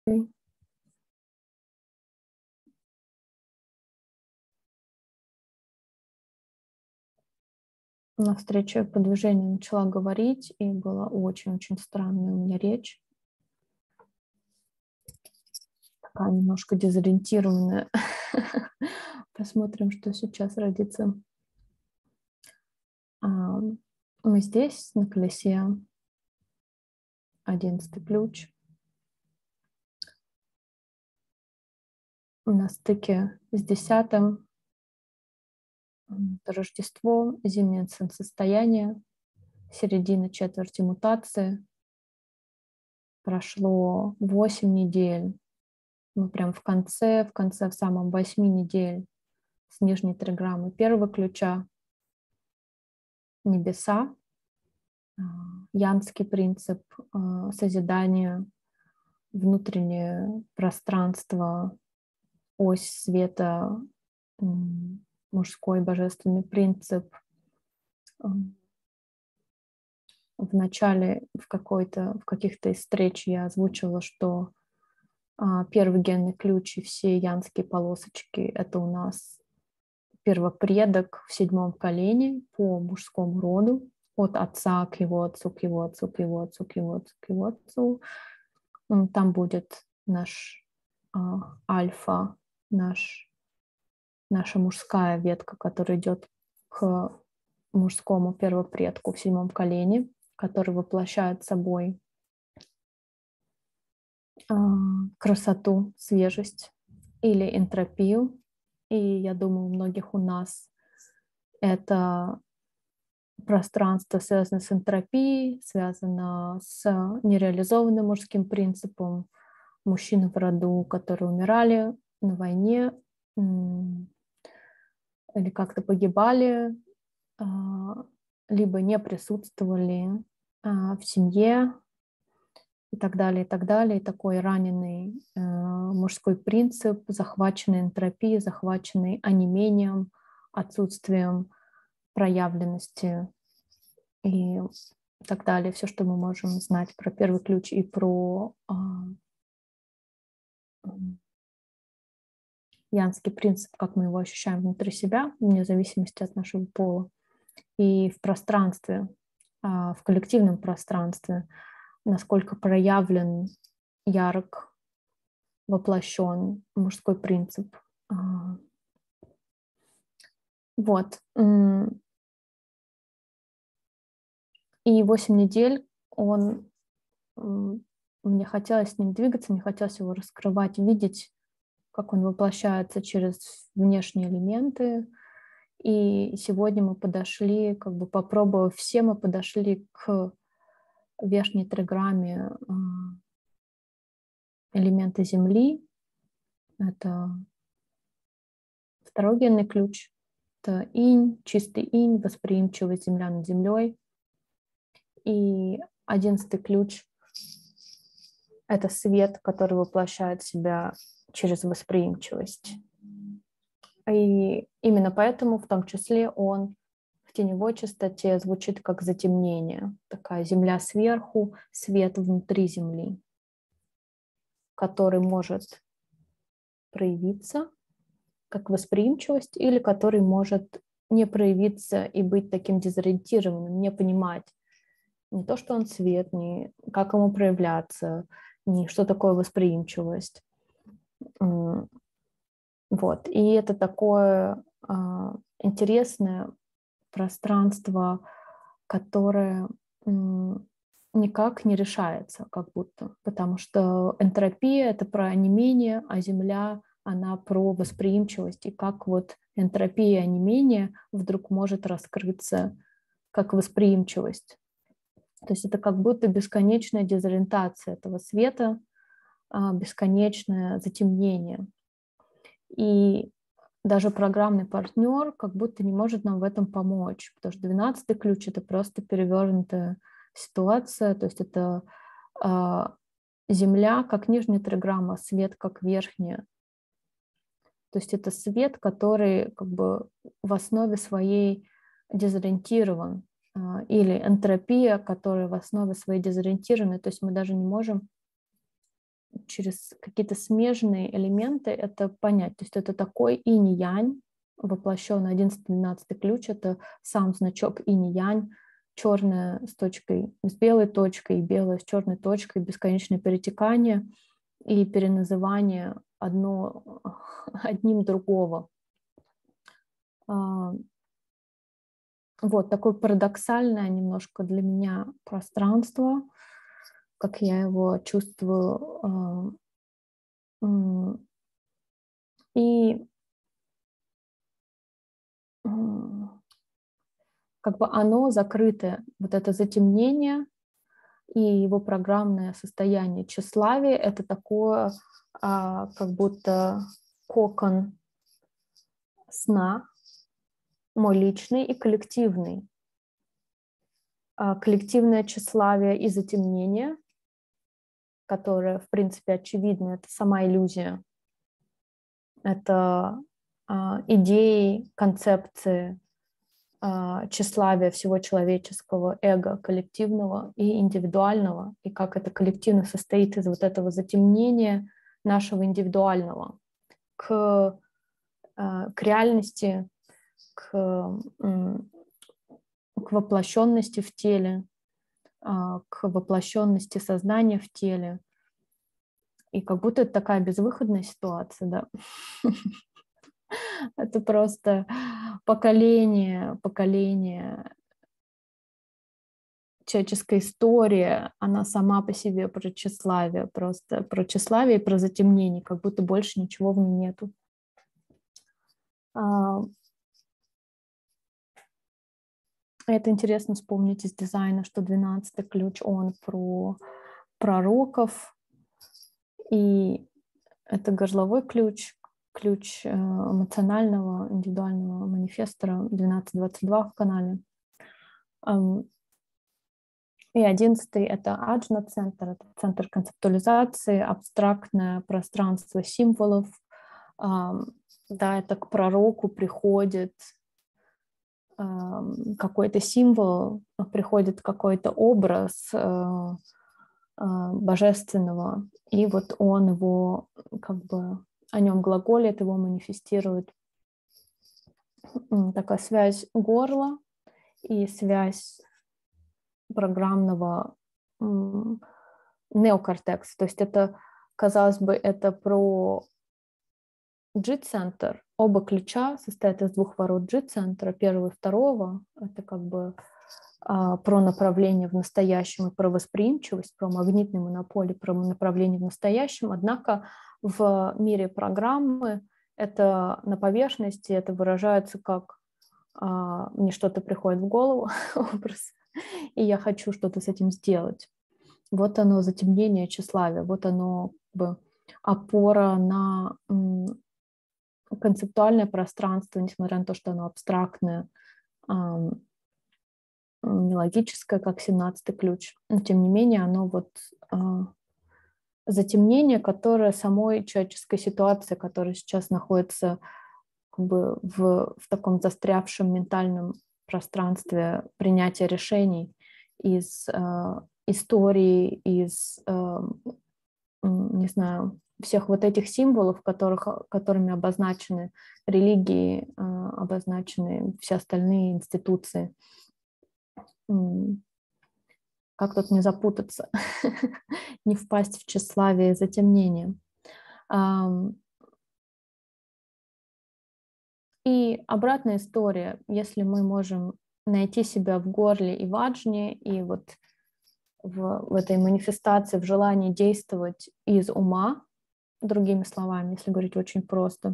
На встрече по движению начала говорить, и была очень-очень странная у меня речь. Такая немножко дезориентированная. Посмотрим, что сейчас родится. Мы здесь, на колесе, 11 ключ. На стыке с 10-м Рождество, зимнее солнцестояние, середина четверти мутации. Прошло 8 недель. Мы прям в конце, в самом 8 недель с нижней триграммы первого ключа небеса, янский принцип созидания, внутреннее пространство, ось света, мужской божественный принцип. В начале в каких-то из встреч я озвучила, что первый генный ключ и все янские полосочки — это у нас первопредок в 7-м колене по мужскому роду, от отца к его отцу, к его отцу, к его отцу, к его отцу, к его отцу. Там будет наш альфа, наша мужская ветка, которая идет к мужскому первопредку в 7-м колене, который воплощает собой красоту, свежесть или энтропию. И я думаю, у многих у нас это пространство связано с энтропией, связано с нереализованным мужским принципом. Мужчины в роду, которые умирали на войне или как-то погибали, либо не присутствовали в семье и так далее, и так далее. И такой раненый мужской принцип, захваченный энтропией, захваченный онемением, отсутствием проявленности и так далее. Все, что мы можем знать про первый ключ и про янский принцип, как мы его ощущаем внутри себя, вне зависимости от нашего пола. И в пространстве, в коллективном пространстве, насколько проявлен, ярок, воплощен мужской принцип. Вот. И 8 недель мне хотелось с ним двигаться, мне хотелось его раскрывать, видеть, как он воплощается через внешние элементы. И сегодня мы подошли, попробовав все, мы подошли к верхней триграмме элемента Земли. Это второй генный ключ. Это инь, чистый инь, восприимчивость Земля над Землей. И 11-й ключ — это свет, который воплощает себя через восприимчивость. И именно поэтому, в том числе, он в теневой частоте звучит как затемнение. Такая Земля сверху, свет внутри Земли, который может проявиться как восприимчивость или который может не проявиться и быть таким дезориентированным, не понимать не то, что он свет, не как ему проявляться, не что такое восприимчивость. Вот. И это такое интересное пространство, которое никак не решается, как будто. Потому что энтропия — это про онемение, а Земля — она про восприимчивость. И как вот энтропия и онемение вдруг может раскрыться как восприимчивость. То есть это как будто бесконечная дезориентация этого света, бесконечное затемнение. И даже программный партнер как будто не может нам в этом помочь, потому что 12-й ключ — это просто перевернутая ситуация, то есть это Земля как нижняя триграмма, свет как верхняя. То есть это свет, который как бы в основе своей дезориентирован, или энтропия, которая в основе своей дезориентирована. То есть мы даже не можем через какие-то смежные элементы это понять. То есть это такой инь-янь, воплощенный 11-12 ключ, это сам значок инь-янь, черное с точкой, с белой точкой, и белое с черной точкой, бесконечное перетекание и переназывание одним другого. Вот такое парадоксальное немножко для меня пространство, как я его чувствую. И как бы оно закрытое, вот это затемнение и его программное состояние тщеславия — это такое как будто кокон сна, мой личный и коллективный. Коллективное тщеславие и затемнение, которое, в принципе, очевидно, это сама иллюзия. Это идеи, концепции тщеславия всего человеческого, эго коллективного и индивидуального, и как это коллективно состоит из вот этого затемнения нашего индивидуального к реальности, к воплощенности в теле, к воплощенности сознания в теле. И как будто это такая безвыходная ситуация, да. Это просто поколение, человеческая история, она сама по себе про тщеславие, просто про тщеславие и про затемнение, как будто больше ничего в ней нету. Это интересно вспомнить из дизайна, что 12-й ключ, он про пророков, и это горловой ключ, ключ эмоционального, индивидуального манифестора 1222 в канале. И 11-й — это аджна-центр, это центр концептуализации, абстрактное пространство символов. Да, это к пророку приходит какой-то символ, приходит какой-то образ божественного, и вот он его как бы о нем глаголит, его манифестирует. Такая связь горла и связь программного неокортекса. То есть это, казалось бы, это про G-центр. Оба ключа состоят из двух ворот G-центра, первого и второго. Это как бы про направление в настоящем и про восприимчивость, про магнитный монополий, про направление в настоящем. Однако в мире программы это на поверхности, это выражается как мне что-то приходит в голову, образ, и я хочу что-то с этим сделать. Вот оно затемнение тщеславия, вот оно как бы опора на концептуальное пространство, несмотря на то, что оно абстрактное, нелогическое, как 17-й ключ. Но тем не менее, оно вот затемнение, которое самой человеческой ситуации, которая сейчас находится как бы в таком застрявшем ментальном пространстве принятия решений из истории, из, не знаю, всех вот этих символов, которыми обозначены религии, обозначены все остальные институции. Как тут не запутаться, не впасть в тщеславие и затемнение. И обратная история, если мы можем найти себя в горле и в аджне, и вот в этой манифестации, в желании действовать из ума, другими словами, если говорить очень просто,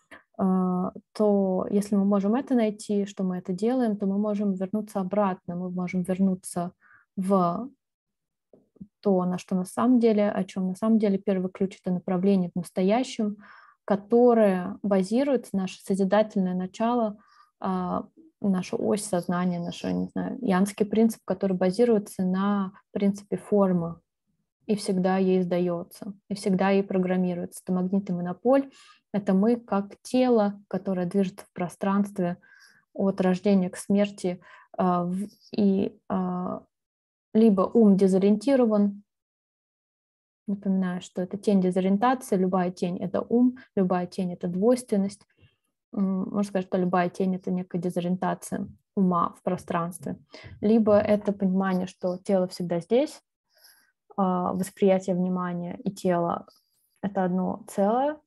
то если мы можем это найти, что мы это делаем, то мы можем вернуться обратно, мы можем вернуться в то, на что на самом деле, о чем на самом деле первый ключ — это направление в настоящем, которое базируется, наше созидательное начало, наша ось сознания, наш, не знаю, янский принцип, который базируется на принципе формы и всегда ей сдается, и всегда ей программируется. Это магнитный монополь, это мы как тело, которое движется в пространстве от рождения к смерти, и либо ум дезориентирован, Напоминаю, что это тень дезориентации, любая тень — это ум, любая тень — это двойственность. Можно сказать, что любая тень — это некая дезориентация ума в пространстве. Либо это понимание, что тело всегда здесь, восприятие внимания и тела — это одно целое,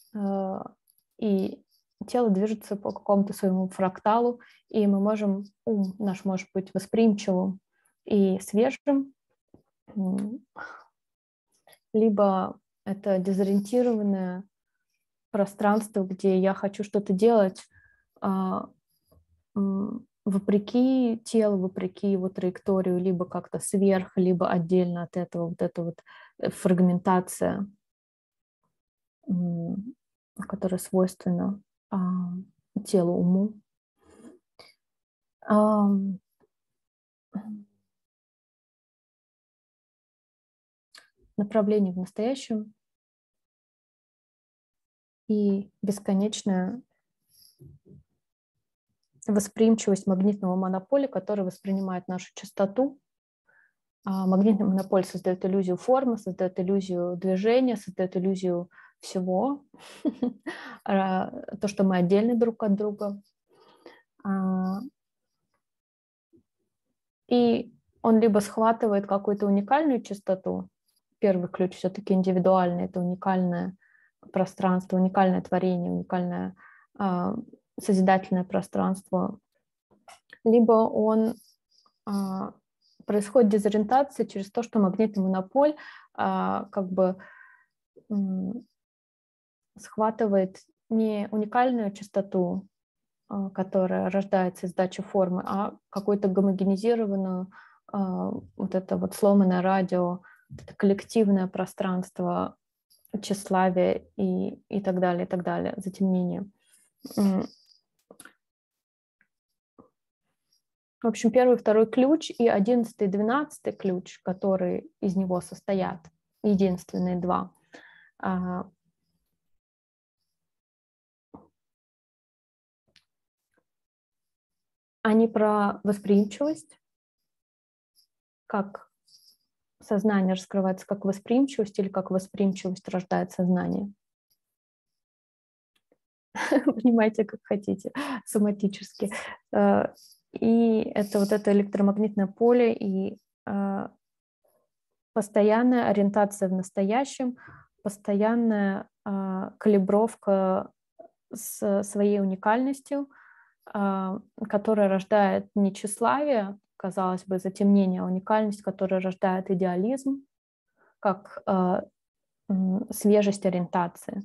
и тело движется по какому-то своему фракталу, и ум наш может быть восприимчивым и свежим, либо это дезориентированное пространство, где я хочу что-то делать вопреки телу, вопреки его траекторию, либо как-то сверх, либо отдельно от этого, вот эта вот фрагментация, которая свойственна телу, уму. Направление в настоящем и бесконечная восприимчивость магнитного монополя, который воспринимает нашу частоту. Магнитный монополь создает иллюзию формы, создает иллюзию движения, создает иллюзию всего, то, что мы отдельны друг от друга. И он либо схватывает какую-то уникальную частоту, первый ключ все-таки индивидуальный, это уникальное пространство, уникальное творение, уникальное созидательное пространство, либо происходит дезориентация через то, что магнитный монополь как бы схватывает не уникальную частоту, которая рождается из дачи формы, а какую-то гомогенизированную, вот это вот сломанное радио, это коллективное пространство, тщеславие и так далее, затемнение. В общем, первый, второй ключ и 11-й, 12-й ключ, которые из него состоят, единственные два, они про восприимчивость, как сознание раскрывается как восприимчивость или как восприимчивость рождает сознание. Понимаете, как хотите, соматически. И это вот это электромагнитное поле и постоянная ориентация в настоящем, постоянная калибровка с своей уникальностью, которая рождает не тщеславие, казалось бы, затемнение, а уникальность, которая рождает идеализм, как свежесть ориентации,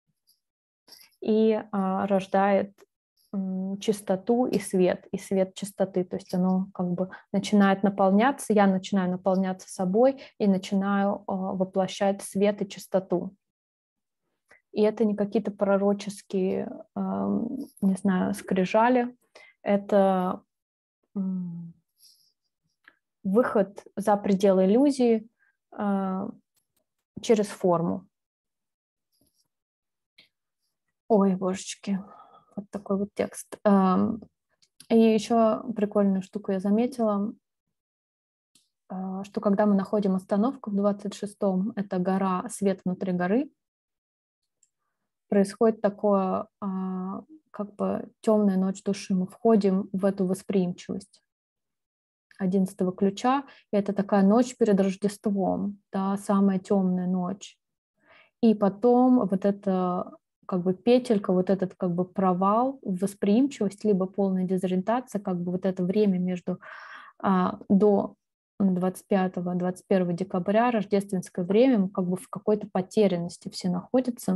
и рождает чистоту и свет чистоты, то есть оно как бы начинает наполняться, я начинаю наполняться собой и начинаю воплощать свет и чистоту. И это не какие-то пророческие, не знаю, скрижали, это выход за пределы иллюзии через форму. Ой, божечки, вот такой вот текст. И еще прикольную штуку я заметила, что когда мы находим остановку в 26-м, это гора, свет внутри горы, происходит такое, как бы темная ночь души. Мы входим в эту восприимчивость 11-го ключа, и это такая ночь перед Рождеством, да, самая темная ночь. И потом вот это как бы петелька, вот этот как бы провал в восприимчивость, либо полная дезориентация, как бы вот это время между до 25-21 декабря, рождественское время, как бы в какой-то потерянности все находятся.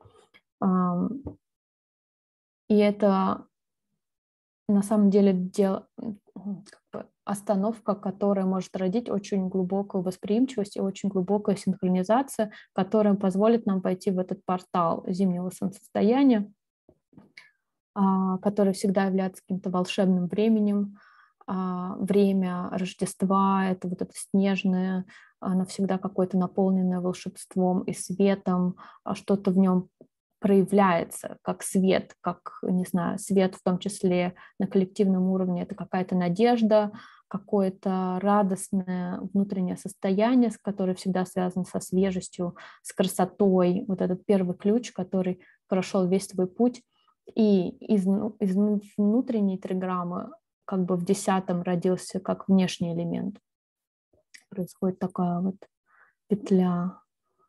И это на самом деле остановка, которая может родить очень глубокую восприимчивость и очень глубокая синхронизация, которая позволит нам пойти в этот портал зимнего солнцестояния, который всегда является каким-то волшебным временем. Время Рождества — это вот это снежное, оно всегда какое-то наполненное волшебством и светом, что-то в нем проявляется как свет, как, не знаю, свет в том числе на коллективном уровне, это какая-то надежда, какое-то радостное внутреннее состояние, которое всегда связано со свежестью, с красотой. Вот этот первый ключ, который прошел весь твой путь. И из внутренней триграммы как бы в 10-м родился как внешний элемент. Происходит такая вот петля,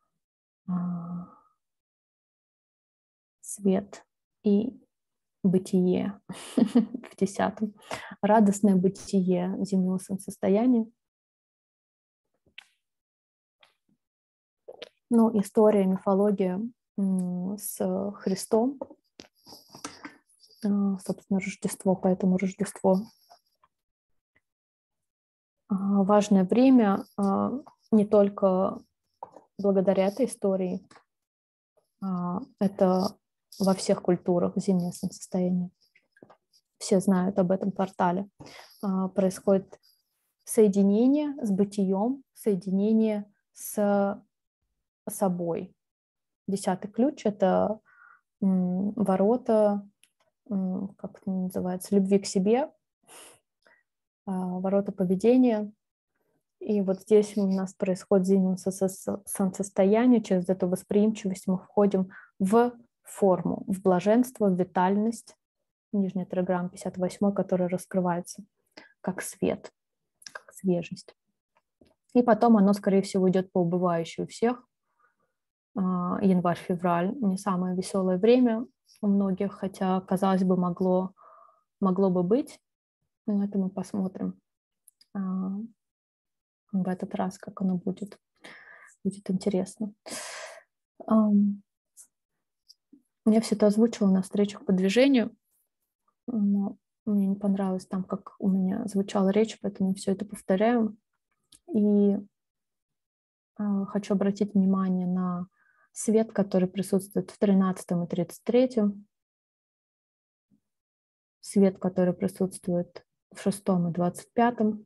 свет и бытие в 10-м. Радостное бытие зимнего солнцестояния. Ну, история, мифология с Христом, собственно, Рождество, поэтому Рождество. Важное время не только благодаря этой истории, это во всех культурах зимнее солнцестояние. Все знают об этом портале. Происходит соединение с бытием, соединение с собой. 10-й ключ — это ворота, как это называется, любви к себе, ворота поведения. И вот здесь у нас происходит зимнее солнцестояние. Через эту восприимчивость мы входим в форму, в блаженство, в витальность. Нижняя триграмма 58, которая раскрывается как свет, как свежесть. И потом оно, скорее всего, идет по убывающей у всех. Январь-февраль не самое веселое время у многих, хотя, казалось бы, могло бы быть. Но это мы посмотрим в этот раз, как оно будет. Будет интересно. Я все это озвучила на встречах по движению, но мне не понравилось там, как у меня звучала речь, поэтому все это повторяю. И хочу обратить внимание на свет, который присутствует в 13-м и 33-м, свет, который присутствует в 6-м и 25-м,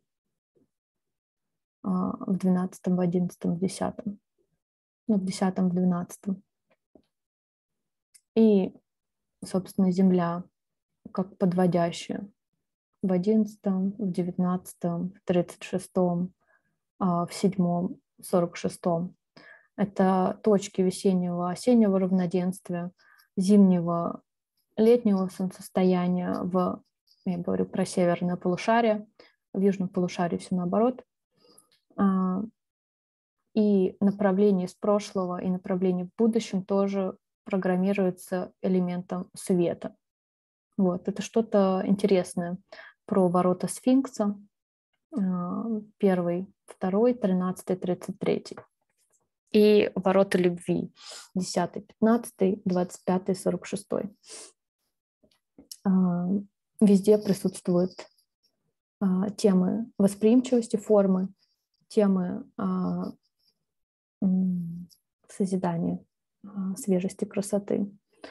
в 12-м, в 11-м, в 10-м, ну, в 10-м, в 12-м. И, собственно, Земля как подводящая в 11-м, в 19-м, в 36-м, в 7-м, 46-м. Это точки весеннего, осеннего равноденствия, зимнего, летнего солнцестояния я говорю про северное полушарие, в южном полушарии все наоборот. И направление из прошлого и направление в будущем тоже программируется элементом света. Вот, это что-то интересное про ворота сфинкса. 1, 2, 13, 33. И ворота любви. 10, 15, 25, 46. Везде присутствуют темы восприимчивости формы, темы созидания, свежести, красоты.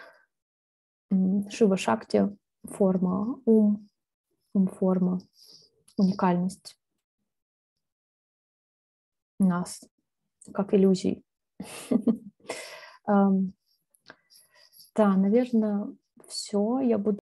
Шива Шакти — форма, ум форма, уникальность нас, как иллюзий. Да, наверное, все. Я буду